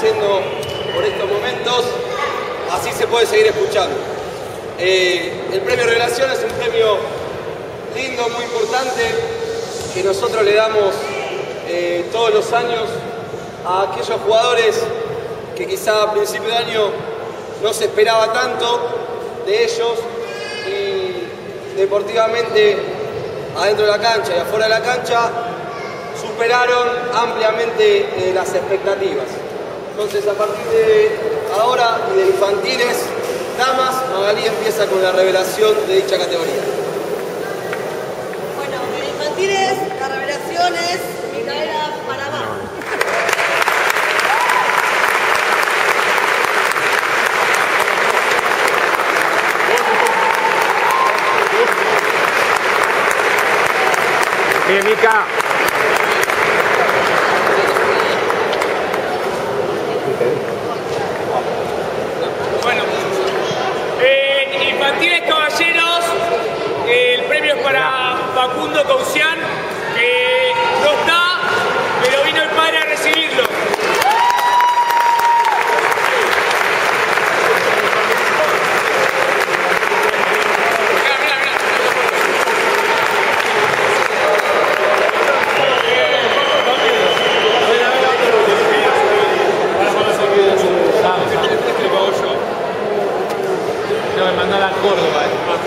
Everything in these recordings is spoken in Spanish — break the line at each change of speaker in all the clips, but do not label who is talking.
haciendo por estos momentos, así se puede seguir escuchando. El premio Revelación es un premio lindo, muy importante, que nosotros le damos todos los años a aquellos jugadores que quizá a principio de año no se esperaba tanto de ellos y deportivamente adentro de la cancha y afuera de la cancha superaron ampliamente las expectativas. Entonces, a partir de ahora y de infantiles, damas, Magalí empieza con la revelación de dicha categoría.
Bueno, en infantiles la revelación es Micaela Panamá.
Bien, Mica.
Bueno, infantiles caballeros, el premio es para Facundo Caucián, que no está, pero vino el padre a recibirlo.
No, me mandó a la Córdoba.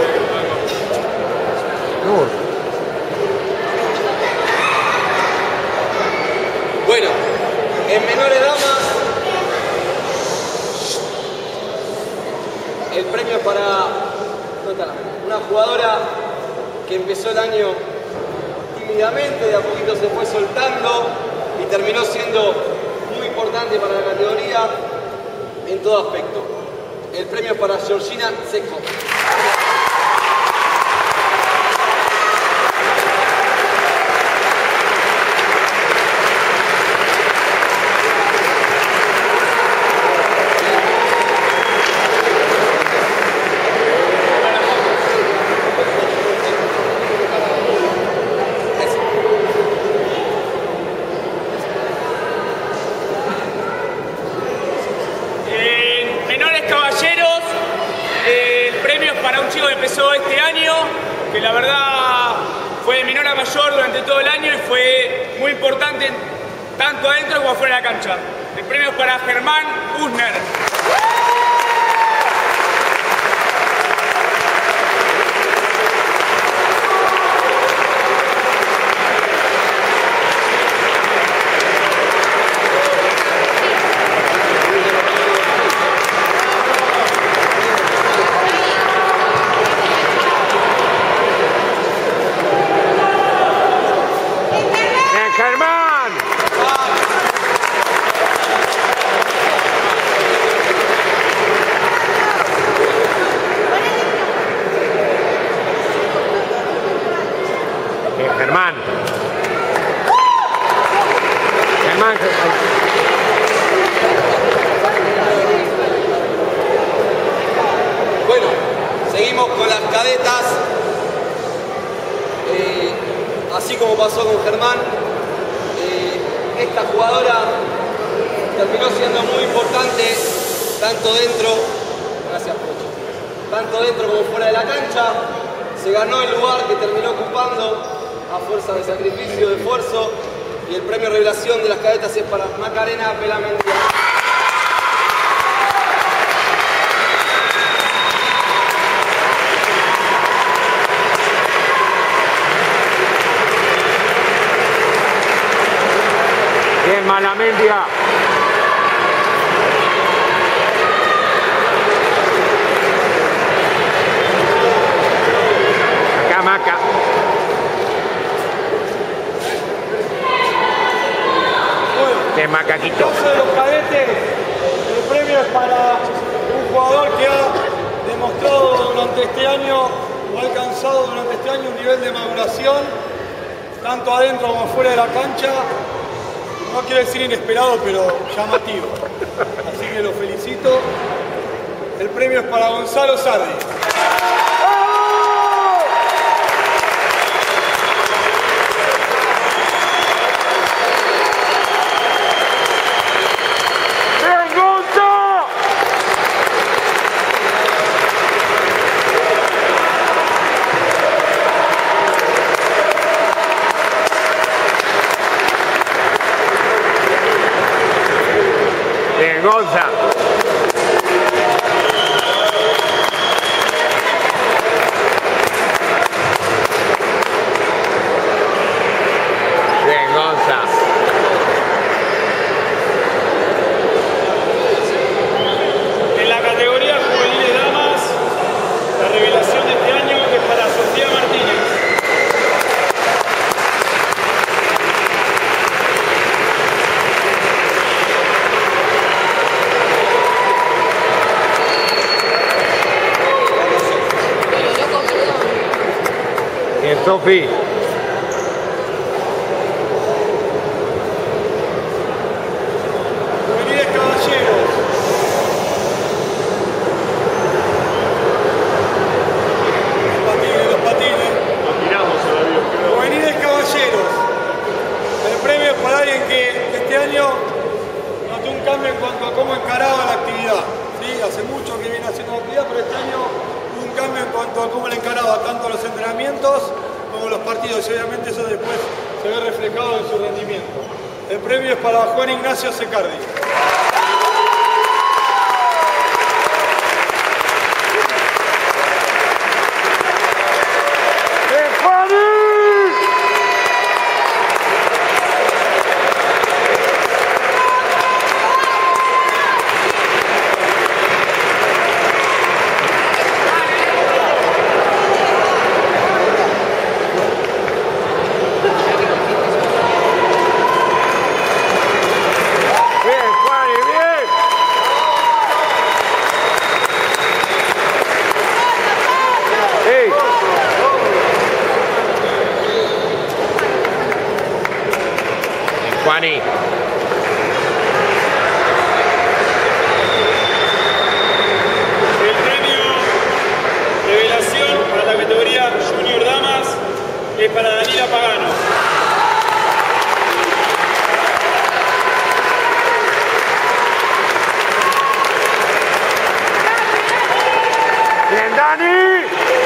Bueno, en menores damas, el premio es para una jugadora que empezó el año tímidamente, de a poquito se fue soltando y terminó siendo muy importante para la categoría en todo aspecto. El premio es para Georgina Seco.
Empezó este año, que la verdad fue de menor a mayor durante todo el año y fue muy importante tanto adentro como afuera de la cancha. El premio es para Germán Usner.
Germán.
Bueno, seguimos con las cadetas. Así como pasó con Germán, esta jugadora terminó siendo muy importante tanto dentro, gracias Pocho, tanto dentro como fuera de la cancha. Se ganó el lugar que terminó ocupando a fuerza de sacrificio, de esfuerzo, y el premio Revelación de las cadetas es para Macarena Pelamendia.
Bien, Malamendia. Acá, Maca. De Macaquito.
De los cadetes, el premio es para un jugador que ha demostrado durante este año, o ha alcanzado durante este año un nivel de maduración, tanto adentro como fuera de la cancha. No quiero decir inesperado, pero llamativo. Así que lo felicito. El premio es para Gonzalo Sardi.
¡Bien! Gonza. Bien, Gonza.
En la categoría juvenil de damas, la revelación de este año es para Sofía Martínez.
Bien, Sofi.
Juveniles caballeros. Los patines. Juveniles caballeros. El premio es para alguien que este año notó un cambio en cuanto a cómo encaraba la actividad. ¿Sí? Hace mucho que viene haciendo la actividad, pero este año hubo un cambio en cuanto a cómo le encaraba tanto los entrenamientos como los partidos. Y obviamente eso después se ve reflejado en su rendimiento. El premio es para Juan Ignacio Secardi.
Juani.
El premio revelación para la categoría Junior Damas es para Daniela Pagano.
Bien, Dani.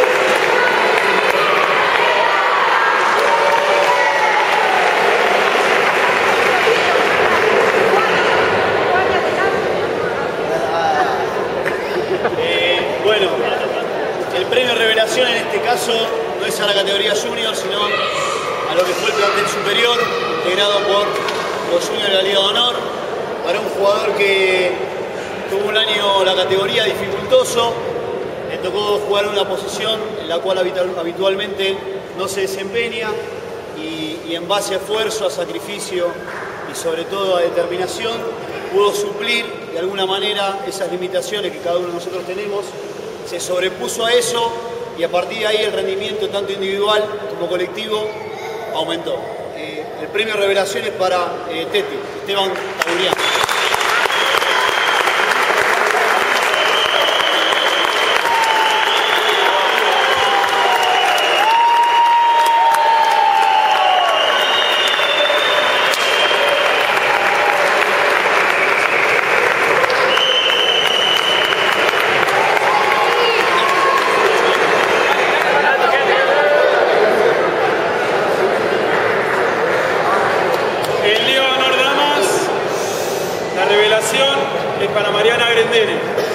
Bueno, el premio revelación en este caso no es a la categoría junior, sino a lo que fue el plantel superior, integrado por los juniors de la Liga de Honor, para un jugador que tuvo un año la categoría dificultoso, le tocó jugar en una posición en la cual habitualmente no se desempeña y en base a esfuerzo, a sacrificio y sobre todo a determinación, pudo suplir de alguna manera esas limitaciones que cada uno de nosotros tenemos, se sobrepuso a eso y a partir de ahí el rendimiento tanto individual como colectivo aumentó. El premio revelación es para Teti, Esteban Tauriano.
En Liga de Honor Damas, la revelación es para Mariana Grendene.